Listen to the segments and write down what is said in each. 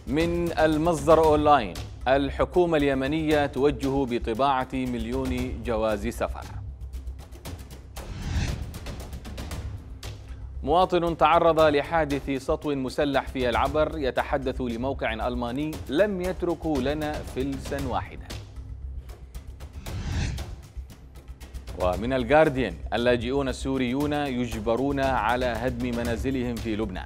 من المصدر أونلاين: الحكومة اليمنية توجه بطباعة 1,000,000 جواز سفر. مواطن تعرض لحادث سطو مسلح في العبر يتحدث لموقع ألماني: لم يتركوا لنا فلسا واحدا. ومن الجارديان: اللاجئون السوريون يجبرون على هدم منازلهم في لبنان.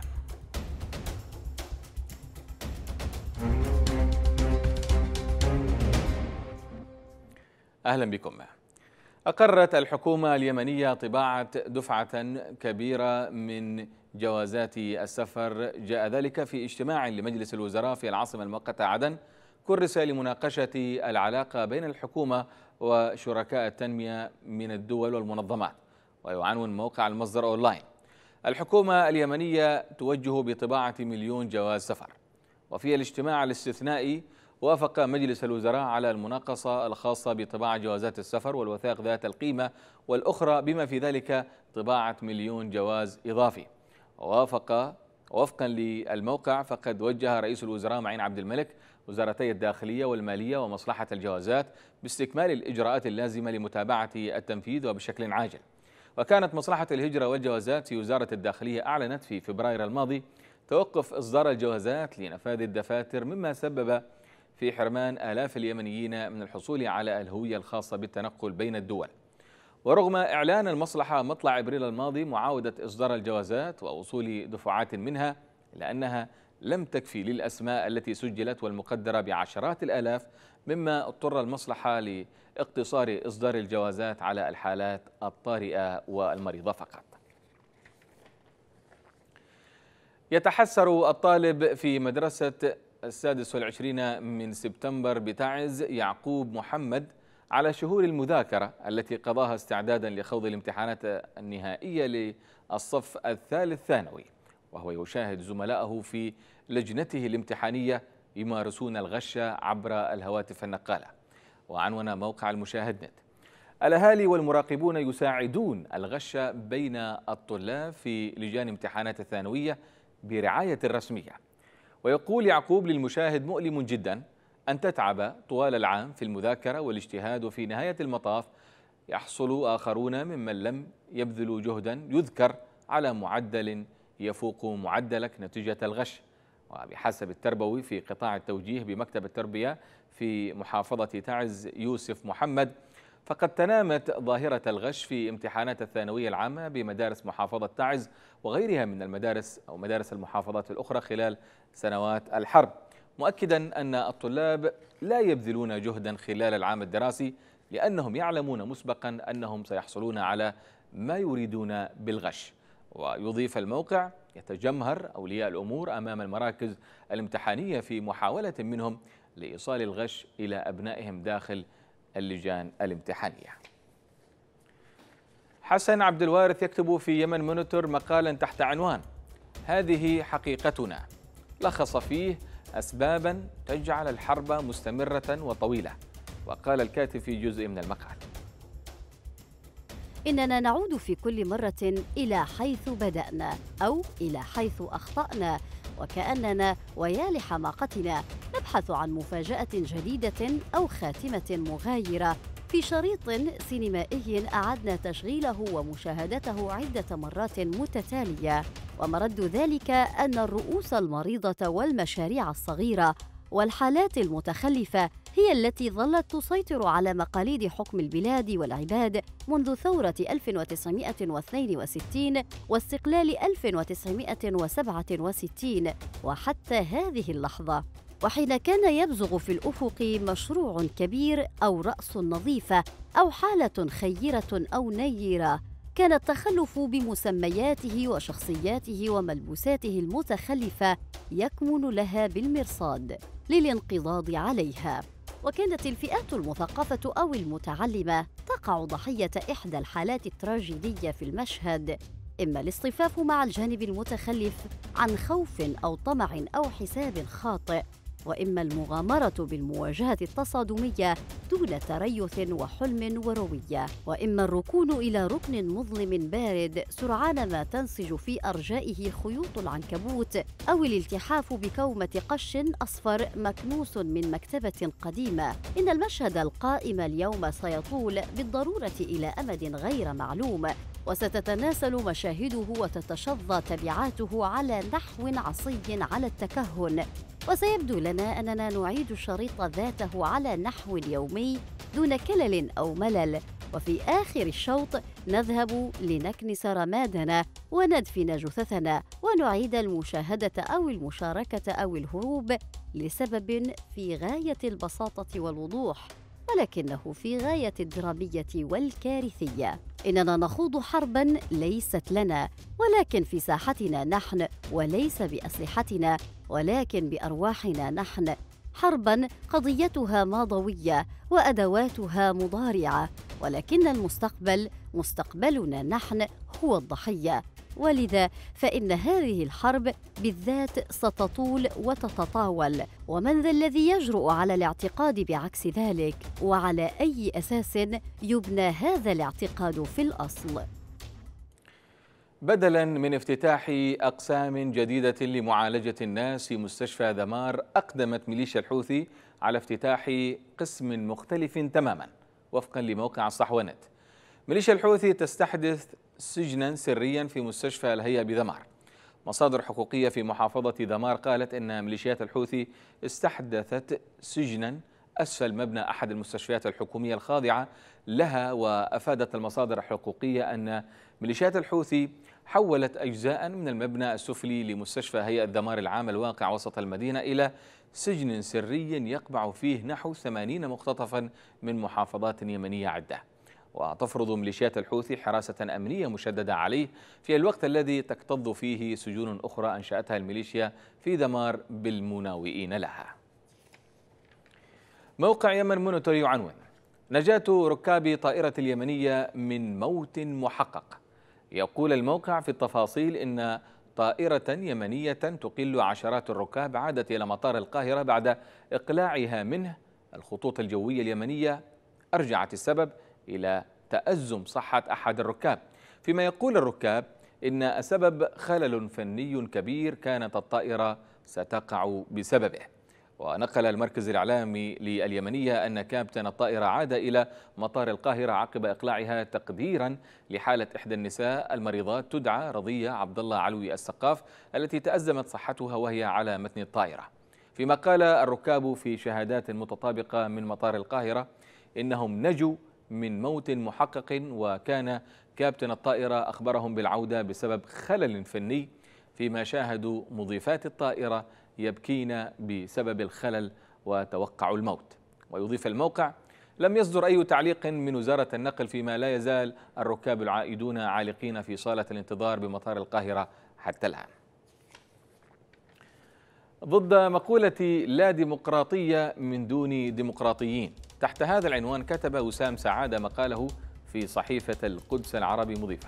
أهلا بكم. أقرت الحكومة اليمنية طباعة دفعة كبيرة من جوازات السفر، جاء ذلك في اجتماع لمجلس الوزراء في العاصمة المؤقتة عدن كرس لمناقشة العلاقة بين الحكومة وشركاء التنمية من الدول والمنظمات. ويعنون موقع المصدر أونلاين: الحكومة اليمنية توجه بطباعة 1,000,000 جواز سفر. وفي الاجتماع الاستثنائي وافق مجلس الوزراء على المناقصة الخاصة بطباعة جوازات السفر والوثائق ذات القيمة والأخرى، بما في ذلك طباعة 1,000,000 جواز إضافي. وفقا للموقع فقد وجه رئيس الوزراء معين عبد الملك وزارتي الداخلية والمالية ومصلحة الجوازات باستكمال الإجراءات اللازمة لمتابعة التنفيذ وبشكل عاجل. وكانت مصلحة الهجرة والجوازات في وزارة الداخلية أعلنت في فبراير الماضي توقف إصدار الجوازات لنفاذ الدفاتر، مما سبب في حرمان آلاف اليمنيين من الحصول على الهوية الخاصة بالتنقل بين الدول. ورغم إعلان المصلحة مطلع إبريل الماضي معاودة إصدار الجوازات ووصول دفعات منها، إلا أنها لم تكفي للأسماء التي سجلت والمقدرة بعشرات الآلاف، مما اضطر المصلحة لاقتصار إصدار الجوازات على الحالات الطارئة والمريضة فقط. يتحسر الطالب في مدرسة 26 من سبتمبر بتعز يعقوب محمد على شهور المذاكرة التي قضاها استعدادا لخوض الامتحانات النهائية للصف الثالث ثانوي، وهو يشاهد زملائه في لجنته الامتحانية يمارسون الغش عبر الهواتف النقالة. وعنون موقع المشاهد نت: الأهالي والمراقبون يساعدون الغش بين الطلاب في لجان امتحانات الثانوية برعاية رسمية. ويقول يعقوب للمشاهد: مؤلم جدا أن تتعب طوال العام في المذاكرة والاجتهاد، وفي نهاية المطاف يحصل آخرون ممن لم يبذلوا جهدا يذكر على معدل يفوق معدلك نتيجة الغش. وبحسب التربوي في قطاع التوجيه بمكتب التربية في محافظة تعز يوسف محمد، فقد تنامت ظاهرة الغش في امتحانات الثانوية العامة بمدارس محافظة تعز وغيرها من المدارس أو مدارس المحافظات الأخرى خلال سنوات الحرب، مؤكدا أن الطلاب لا يبذلون جهدا خلال العام الدراسي لأنهم يعلمون مسبقا أنهم سيحصلون على ما يريدون بالغش. ويضيف الموقع: يتجمهر أولياء الأمور أمام المراكز الامتحانية في محاولة منهم لإيصال الغش إلى أبنائهم داخل اللجان الامتحانية. حسن عبد الوارث يكتب في يمن مونيتور مقالا تحت عنوان: هذه حقيقتنا، لخص فيه أسبابا تجعل الحرب مستمرة وطويلة. وقال الكاتب في جزء من المقال: إننا نعود في كل مرة إلى حيث بدأنا أو إلى حيث أخطأنا، وكأننا ويا لحماقتنا نبحث عن مفاجأة جديدة أو خاتمة مغايرة في شريط سينمائي أعدنا تشغيله ومشاهدته عدة مرات متتالية، ومرد ذلك أن الرؤوس المريضة والمشاريع الصغيرة والحالات المتخلفة هي التي ظلت تسيطر على مقاليد حكم البلاد والعباد منذ ثورة 1962 واستقلال 1967 وحتى هذه اللحظة. وحين كان يبزغ في الأفق مشروع كبير أو رأس نظيفة أو حالة خيرة أو نيرة، كان التخلف بمسمياته وشخصياته وملبوساته المتخلفة يكمن لها بالمرصاد للانقضاض عليها. وكانت الفئات المثقفة أو المتعلمة تقع ضحية إحدى الحالات التراجيدية في المشهد: إما الاصطفاف مع الجانب المتخلف عن خوف أو طمع أو حساب خاطئ، وإما المغامرة بالمواجهة التصادمية دون تريث وحلم وروية، وإما الركون إلى ركن مظلم بارد سرعان ما تنسج في أرجائه خيوط العنكبوت، أو الالتحاف بكومة قش أصفر مكنوس من مكتبة قديمة. إن المشهد القائم اليوم سيطول بالضرورة إلى أمد غير معلوم، وستتناسل مشاهده وتتشظى تبعاته على نحو عصي على التكهن، وسيبدو لنا أننا نعيد الشريط ذاته على نحو يومي دون كلل أو ملل، وفي آخر الشوط نذهب لنكنس رمادنا وندفن جثثنا ونعيد المشاهدة أو المشاركة أو الهروب لسبب في غاية البساطة والوضوح، ولكنه في غاية الدرامية والكارثية. إننا نخوض حرباً ليست لنا، ولكن في ساحتنا نحن، وليس بأسلحتنا ولكن بأرواحنا نحن. حرباً قضيتها ماضوية وأدواتها مضارعة، ولكن المستقبل مستقبلنا نحن هو الضحية. ولذا فإن هذه الحرب بالذات ستطول وتتطاول، ومن ذا الذي يجرؤ على الاعتقاد بعكس ذلك؟ وعلى أي أساس يبنى هذا الاعتقاد في الأصل؟ بدلاً من افتتاح أقسام جديدة لمعالجة الناس في مستشفى ذمار، أقدمت ميليشيا الحوثي على افتتاح قسم مختلف تماماً وفقاً لموقع الصحوانت. ميليشيا الحوثي تستحدث سجناً سرياً في مستشفى الهيئة بذمار. مصادر حقوقية في محافظة ذمار قالت إن ميليشيات الحوثي استحدثت سجناً أسفل مبنى أحد المستشفيات الحكومية الخاضعة لها. وأفادت المصادر الحقوقية أن ميليشيات الحوثي حولت أجزاء من المبنى السفلي لمستشفى هيئة ذمار العام الواقع وسط المدينة إلى سجن سري يقبع فيه نحو 80 مختطفا من محافظات يمنية عدة. وتفرض ميليشيات الحوثي حراسة أمنية مشددة عليه في الوقت الذي تكتظ فيه سجون أخرى أنشأتها الميليشيا في ذمار بالمناوئين لها. موقع يمن مونيتور يعنون: نجاة ركاب طائرة اليمنية من موت محقق. يقول الموقع في التفاصيل إن طائرة يمنية تقل عشرات الركاب عادت إلى مطار القاهرة بعد إقلاعها منه. الخطوط الجوية اليمنية أرجعت السبب إلى تأزم صحة أحد الركاب، فيما يقول الركاب إن السبب خلل فني كبير كانت الطائرة ستقع بسببه. ونقل المركز الإعلامي لليمنية أن كابتن الطائرة عاد إلى مطار القاهرة عقب إقلاعها تقديرا لحالة إحدى النساء المريضات تدعى رضية عبد الله علوي السقاف التي تأزمت صحتها وهي على متن الطائرة. فيما قال الركاب في شهادات متطابقة من مطار القاهرة إنهم نجوا من موت محقق، وكان كابتن الطائرة أخبرهم بالعودة بسبب خلل فني، فيما شاهدوا مضيفات الطائرة يبكين بسبب الخلل وتوقعوا الموت. ويضيف الموقع: لم يصدر أي تعليق من وزارة النقل، فيما لا يزال الركاب العائدون عالقين في صالة الانتظار بمطار القاهرة حتى الآن. ضد مقولة لا ديمقراطية من دون ديمقراطيين، تحت هذا العنوان كتب وسام سعادة مقاله في صحيفة القدس العربي مضيفا: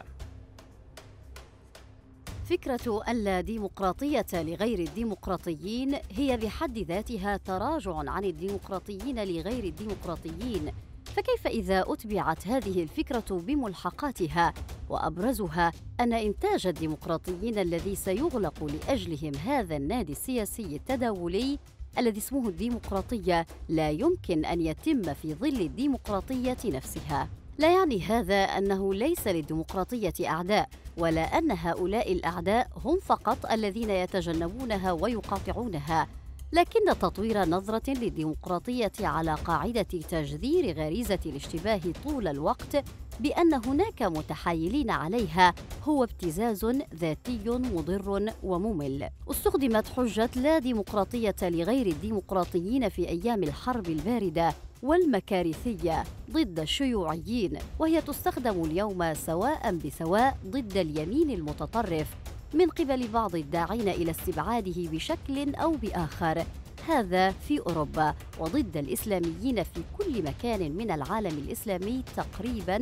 فكرة اللا ديمقراطية لغير الديمقراطيين هي بحد ذاتها تراجع عن الديمقراطيين لغير الديمقراطيين، فكيف إذا أتبعت هذه الفكرة بملحقاتها؟ وأبرزها أن إنتاج الديمقراطيين الذي سيغلق لأجلهم هذا النادي السياسي التداولي الذي اسمه الديمقراطية لا يمكن أن يتم في ظل الديمقراطية نفسها. لا يعني هذا أنه ليس للديمقراطية أعداء، ولا أن هؤلاء الأعداء هم فقط الذين يتجنبونها ويقاطعونها، لكن تطوير نظرة للديمقراطية على قاعدة تجذير غريزة الاشتباه طول الوقت بأن هناك متحايلين عليها هو ابتزاز ذاتي مضر وممل. استخدمت حجة لا ديمقراطية لغير الديمقراطيين في أيام الحرب الباردة والمكارثية ضد الشيوعيين، وهي تستخدم اليوم سواء بسواء ضد اليمين المتطرف من قبل بعض الداعين إلى استبعاده بشكل أو بآخر، هذا في أوروبا، وضد الإسلاميين في كل مكان من العالم الإسلامي تقريباً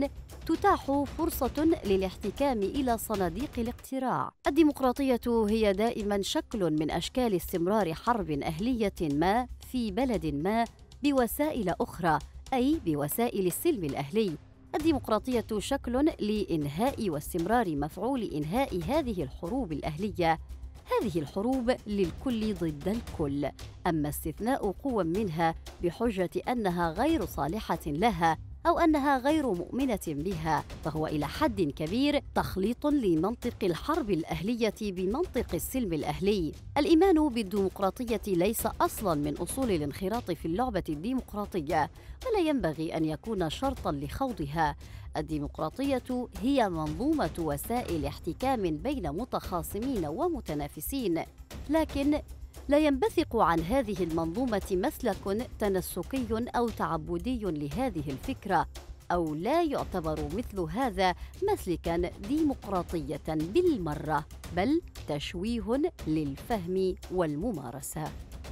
تتاح فرصة للاحتكام إلى صناديق الاقتراع. الديمقراطية هي دائما شكل من أشكال استمرار حرب أهلية ما في بلد ما بوسائل أخرى، أي بوسائل السلم الأهلي. الديمقراطية شكل لإنهاء واستمرار مفعول إنهاء هذه الحروب الأهلية. هذه الحروب للكل ضد الكل، أما استثناء قوى منها بحجة أنها غير صالحة لها أو أنها غير مؤمنة بها فهو إلى حد كبير تخليط لمنطق الحرب الأهلية بمنطق السلم الأهلي. الإيمان بالديمقراطية ليس أصلاً من أصول الانخراط في اللعبة الديمقراطية، ولا ينبغي أن يكون شرطاً لخوضها. الديمقراطية هي منظومة وسائل احتكام بين متخاصمين ومتنافسين، لكن لا ينبثق عن هذه المنظومة مسلك تنسكي أو تعبدي لهذه الفكرة، أو لا يعتبر مثل هذا مسلكاً ديمقراطية بالمرة، بل تشويه للفهم والممارسة.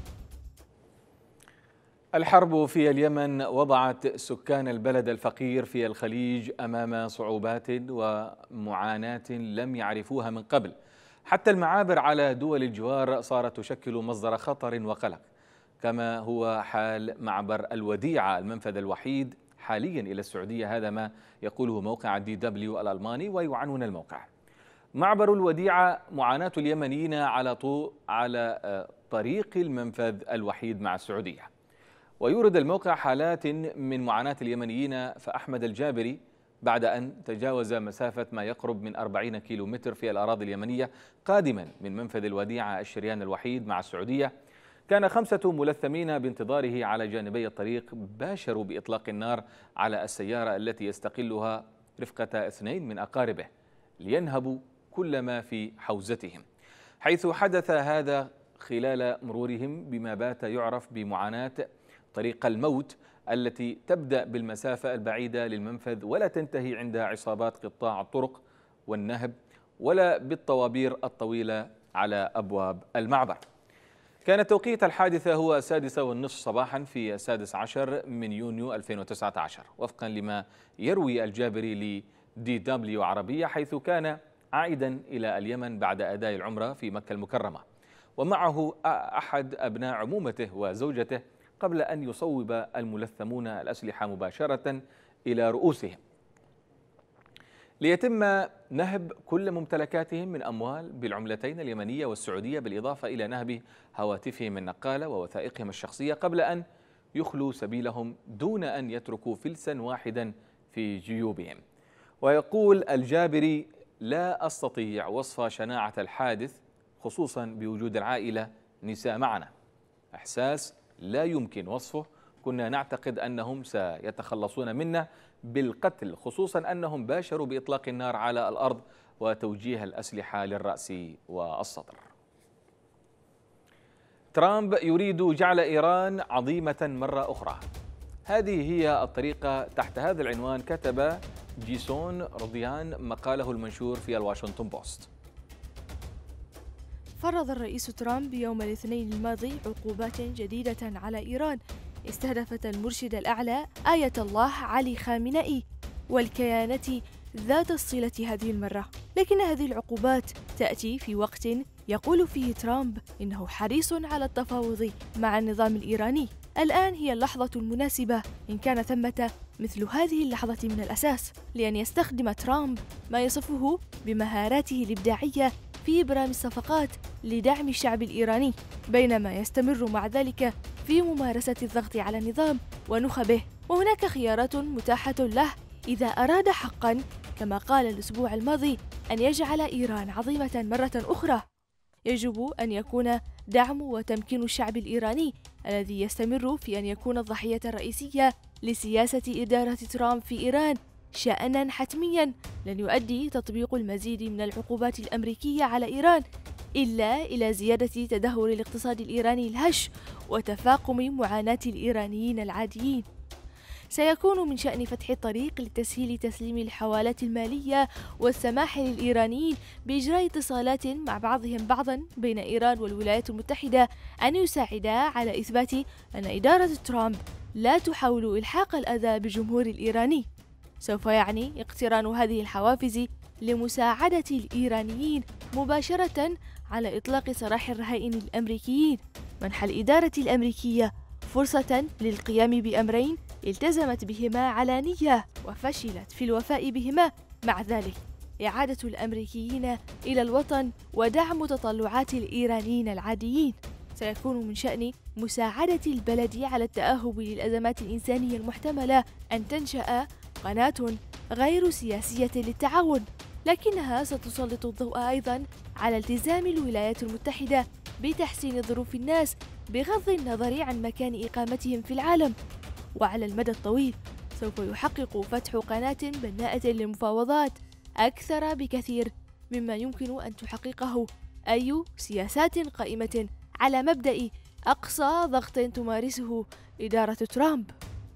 الحرب في اليمن وضعت سكان البلد الفقير في الخليج أمام صعوبات ومعاناة لم يعرفوها من قبل. حتى المعابر على دول الجوار صارت تشكل مصدر خطر وقلق، كما هو حال معبر الوديعة المنفذ الوحيد حاليا إلى السعودية. هذا ما يقوله موقع DW الألماني ويعنون الموقع: معبر الوديعة معاناة اليمنيين على طريق المنفذ الوحيد مع السعودية. ويورد الموقع حالات من معاناة اليمنيين، فأحمد الجابري بعد أن تجاوز مسافة ما يقرب من 40 كيلومتر في الأراضي اليمنية قادما من منفذ الوديعة الشريان الوحيد مع السعودية، كان 5 ملثمين بانتظاره على جانبي الطريق باشروا بإطلاق النار على السيارة التي يستقلها رفقة 2 من أقاربه لينهبوا كل ما في حوزتهم، حيث حدث هذا خلال مرورهم بما بات يعرف بمعاناة طريق الموت التي تبدأ بالمسافة البعيدة للمنفذ ولا تنتهي عند عصابات قطاع الطرق والنهب ولا بالطوابير الطويلة على أبواب المعبر. كان توقيت الحادثة هو 6:30 صباحا في 16 من يونيو 2019 وفقا لما يروي الجابري لDW عربية، حيث كان عائدا إلى اليمن بعد أداء العمرة في مكة المكرمة ومعه أحد أبناء عمومته وزوجته، قبل أن يصوب الملثمون الأسلحة مباشرة إلى رؤوسهم ليتم نهب كل ممتلكاتهم من أموال بالعملتين اليمنية والسعودية، بالإضافة إلى نهب هواتفهم النقالة ووثائقهم الشخصية، قبل أن يخلوا سبيلهم دون أن يتركوا فلسا واحدا في جيوبهم. ويقول الجابري: لا أستطيع وصف شناعة الحادث، خصوصا بوجود العائلة نساء معنا، إحساس لا يمكن وصفه. كنا نعتقد أنهم سيتخلصون منا بالقتل، خصوصا أنهم باشروا بإطلاق النار على الأرض وتوجيه الأسلحة للرأس والصدر. ترامب يريد جعل إيران عظيمة مرة أخرى. هذه هي الطريقة. تحت هذا العنوان كتب جيسون رضيان مقاله المنشور في الواشنطن بوست. فرض الرئيس ترامب يوم الاثنين الماضي عقوبات جديدة على إيران استهدفت المرشد الأعلى آية الله علي خامنئي والكيانة ذات الصلة هذه المرة، لكن هذه العقوبات تأتي في وقت يقول فيه ترامب إنه حريص على التفاوض مع النظام الإيراني. الآن هي اللحظة المناسبة إن كان ثمة مثل هذه اللحظة من الأساس لأن يستخدم ترامب ما يصفه بمهاراته الإبداعية في إبرام الصفقات لدعم الشعب الإيراني، بينما يستمر مع ذلك في ممارسة الضغط على النظام ونخبه. وهناك خيارات متاحة له إذا أراد حقاً كما قال الأسبوع الماضي أن يجعل إيران عظيمة مرة أخرى. يجب أن يكون دعم وتمكين الشعب الإيراني الذي يستمر في أن يكون الضحية الرئيسية لسياسة إدارة ترامب في إيران شأناً حتمياً لن يؤدي تطبيق المزيد من العقوبات الأمريكية على إيران إلا إلى زيادة تدهور الاقتصاد الإيراني الهش وتفاقم معاناة الإيرانيين العاديين. سيكون من شأن فتح الطريق لتسهيل تسليم الحوالات المالية والسماح للإيرانيين بإجراء اتصالات مع بعضهم بعضا بين إيران والولايات المتحدة أن يساعدا على إثبات أن إدارة ترامب لا تحاول إلحاق الأذى بالجمهور الإيراني. سوف يعني اقتران هذه الحوافز لمساعدة الإيرانيين مباشرة على إطلاق سراح الرهائن الأمريكيين، منح الإدارة الأمريكية فرصة للقيام بأمرين التزمت بهما علانية وفشلت في الوفاء بهما، مع ذلك إعادة الأمريكيين إلى الوطن ودعم تطلعات الإيرانيين العاديين. سيكون من شأن مساعدة البلد على التأهب للأزمات الإنسانية المحتملة أن تنشأ قناة غير سياسية للتعاون، لكنها ستسلط الضوء أيضاً على التزام الولايات المتحدة بتحسين ظروف الناس بغض النظر عن مكان إقامتهم في العالم. وعلى المدى الطويل سوف يحقق فتح قناة بناءة للمفاوضات أكثر بكثير مما يمكن أن تحققه أي سياسات قائمة على مبدأ أقصى ضغط تمارسه إدارة ترامب.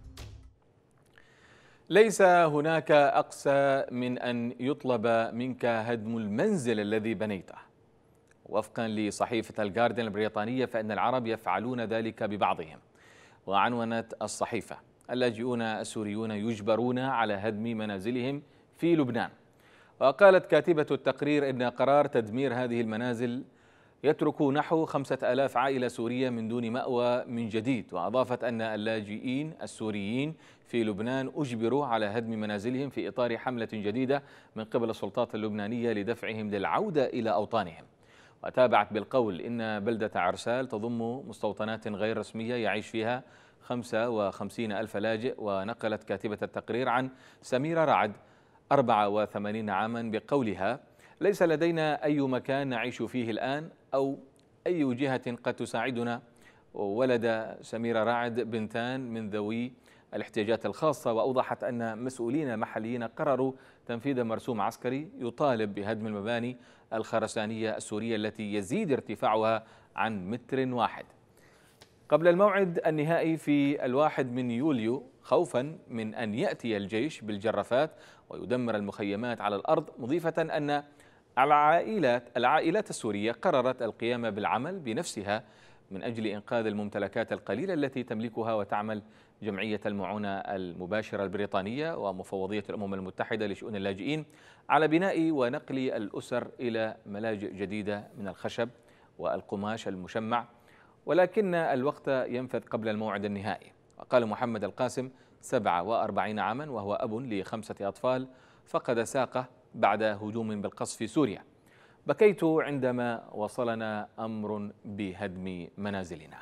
ليس هناك أقسى من أن يطلب منك هدم المنزل الذي بنيته. وفقا لصحيفة الجارديان البريطانية فإن العرب يفعلون ذلك ببعضهم. وعنونت الصحيفة: اللاجئون السوريون يجبرون على هدم منازلهم في لبنان. وقالت كاتبة التقرير إن قرار تدمير هذه المنازل يترك نحو 5000 عائلة سورية من دون مأوى من جديد. وأضافت أن اللاجئين السوريين في لبنان أجبروا على هدم منازلهم في إطار حملة جديدة من قبل السلطات اللبنانية لدفعهم للعودة إلى أوطانهم. وتابعت بالقول إن بلدة عرسال تضم مستوطنات غير رسمية يعيش فيها 55,000 لاجئ. ونقلت كاتبة التقرير عن سميرة رعد 84 عاما بقولها: ليس لدينا أي مكان نعيش فيه الآن أو أي جهة قد تساعدنا. ولد سميرة رعد بنتان من ذوي الاحتياجات الخاصة. وأوضحت أن مسؤولين محليين قرروا تنفيذ مرسوم عسكري يطالب بهدم المباني الخرسانية السورية التي يزيد ارتفاعها عن 1 متر قبل الموعد النهائي في 1 يوليو، خوفا من أن يأتي الجيش بالجرافات ويدمر المخيمات على الأرض، مضيفة أن العائلات السورية قررت القيام بالعمل بنفسها من أجل إنقاذ الممتلكات القليلة التي تملكها. وتعمل جمعية المعونة المباشرة البريطانية ومفوضية الأمم المتحدة لشؤون اللاجئين على بناء ونقل الأسر إلى ملاجئ جديدة من الخشب والقماش المشمع، ولكن الوقت ينفذ قبل الموعد النهائي. وقال محمد القاسم 47 عاما وهو أب ل5 أطفال فقد ساقه بعد هجوم بالقصف في سوريا: بكيت عندما وصلنا أمر بهدم منازلنا.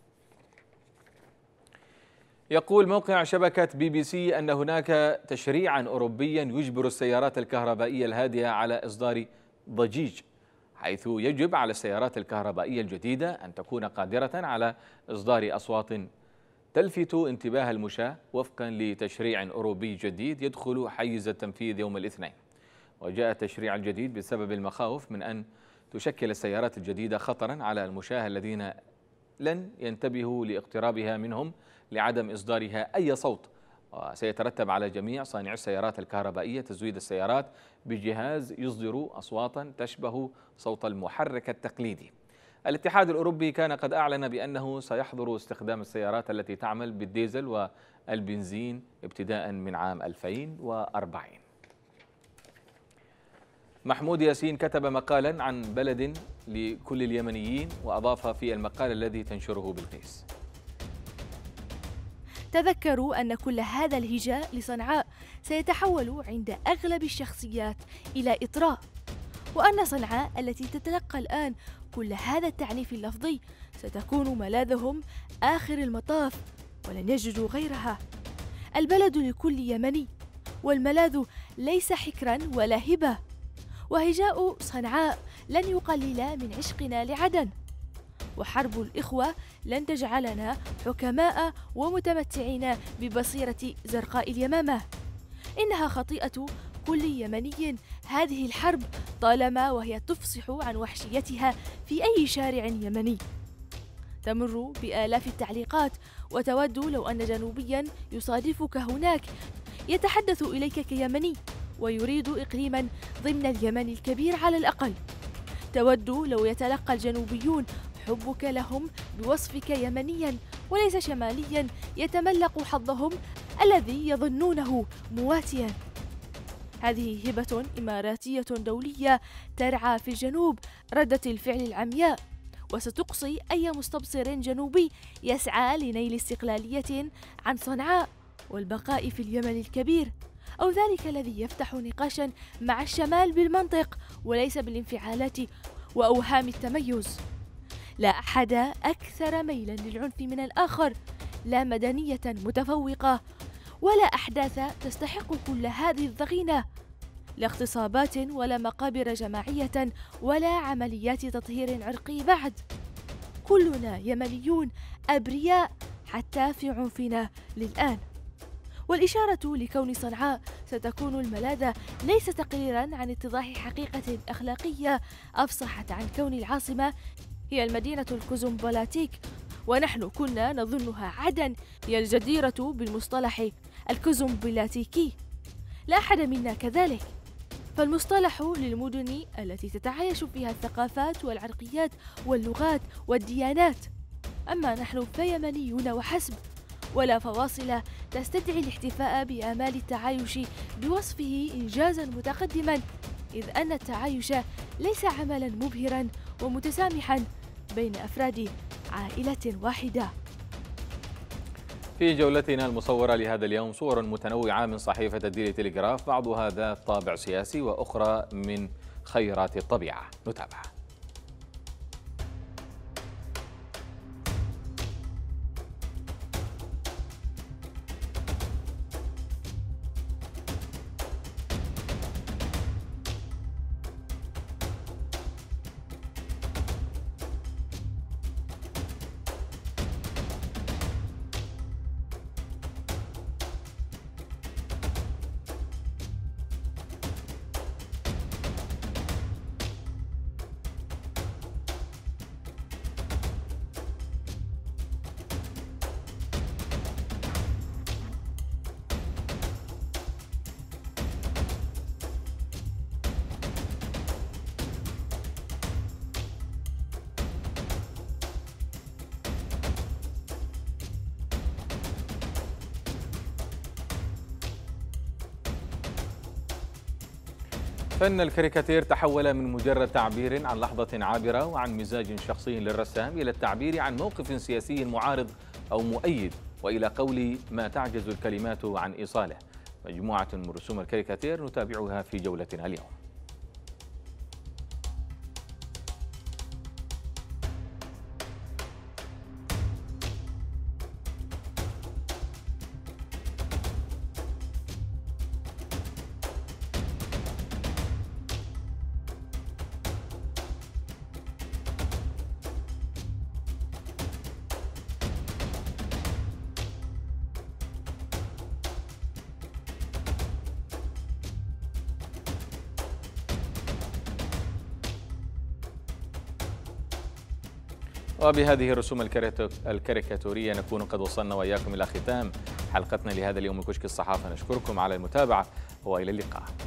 يقول موقع شبكة BBC أن هناك تشريعا أوروبيا يجبر السيارات الكهربائية الهادئة على إصدار ضجيج، حيث يجب على السيارات الكهربائية الجديدة أن تكون قادرة على إصدار أصوات تلفت انتباه المشاة وفقا لتشريع أوروبي جديد يدخل حيز التنفيذ يوم الاثنين. وجاء التشريع الجديد بسبب المخاوف من أن تشكل السيارات الجديدة خطرا على المشاة الذين لن ينتبهوا لاقترابها منهم لعدم إصدارها أي صوت. وسيترتب على جميع صانعي السيارات الكهربائية تزويد السيارات بجهاز يصدر أصواتا تشبه صوت المحرك التقليدي. الاتحاد الأوروبي كان قد أعلن بأنه سيحظر استخدام السيارات التي تعمل بالديزل والبنزين ابتداء من عام 2040. محمود ياسين كتب مقالا عن بلد لكل اليمنيين، وأضاف في المقال الذي تنشره بلقيس: تذكروا أن كل هذا الهجاء لصنعاء سيتحول عند أغلب الشخصيات إلى إطراء، وأن صنعاء التي تتلقى الآن كل هذا التعنيف اللفظي ستكون ملاذهم آخر المطاف ولن يجدوا غيرها. البلد لكل يمني، والملاذ ليس حكرا ولا هبة، وهجاء صنعاء لن يقلل من عشقنا لعدن، وحرب الإخوة لن تجعلنا حكماء ومتمتعين ببصيرة زرقاء اليمامة. إنها خطيئة كل يمني هذه الحرب طالما وهي تفصح عن وحشيتها في أي شارع يمني. تمر بآلاف التعليقات وتود لو أن جنوبيا يصادفك هناك يتحدث إليك كيمني ويريد إقليما ضمن اليمن الكبير على الأقل. تود لو يتلقى الجنوبيون حبك لهم بوصفك يمنيا وليس شماليا يتملق حظهم الذي يظنونه مواتيا. هذه هبة إماراتية دولية ترعى في الجنوب ردة الفعل العمياء، وستقصي أي مستبصر جنوبي يسعى لنيل استقلالية عن صنعاء والبقاء في اليمن الكبير، أو ذلك الذي يفتح نقاشا مع الشمال بالمنطق وليس بالانفعالات وأوهام التميز. لا أحد أكثر ميلا للعنف من الآخر، لا مدنية متفوقة ولا أحداث تستحق كل هذه الضغينة، لا اغتصابات ولا مقابر جماعية ولا عمليات تطهير عرقي بعد. كلنا يمنيون أبرياء حتى في عنفنا للآن. والإشارة لكون صنعاء ستكون الملاذ ليس تقريرا عن اتضاح حقيقة أخلاقية أفصحت عن كون العاصمة هي المدينة الكوزمبولاتيك، ونحن كنا نظنها عدن هي الجديرة بالمصطلح الكوزمبولاتيكي. لا أحد منا كذلك، فالمصطلح للمدن التي تتعايش فيها الثقافات والعرقيات واللغات والديانات. أما نحن فيمنيون وحسب، ولا فواصل تستدعي الاحتفاء بآمال التعايش بوصفه إنجازا متقدما، إذ أن التعايش ليس عملا مبهرا ومتسامحا بين أفراد عائلة واحدة. في جولتنا المصورة لهذا اليوم صور متنوعة من صحيفة الديلي تيليغراف، بعضها ذات طابع سياسي وأخرى من خيرات الطبيعة. نتابع. فن الكاريكاتير تحول من مجرد تعبير عن لحظة عابرة وعن مزاج شخصي للرسام إلى التعبير عن موقف سياسي معارض أو مؤيد، وإلى قول ما تعجز الكلمات عن إيصاله. مجموعة من رسوم الكاريكاتير نتابعها في جولتنا اليوم. وبهذه الرسوم الكاريكاتورية نكون قد وصلنا وإياكم إلى ختام حلقتنا لهذا اليوم من كشك الصحافة. نشكركم على المتابعة وإلى اللقاء.